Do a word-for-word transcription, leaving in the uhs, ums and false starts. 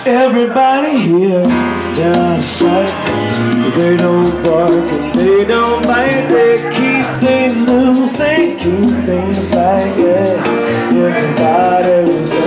Everybody here, they're out of sight. They don't bark and they don't bite. They keep things loose, they keep things light, yeah. Everybody was